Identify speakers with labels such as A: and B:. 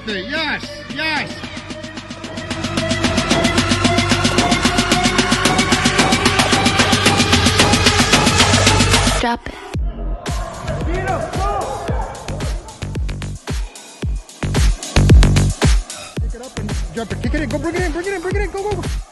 A: with it. Yes, yes.
B: Drop it.
A: Pick it up and jump it. Kick it in. Go, bring it in, bring it in, bring it in. Go, go, go.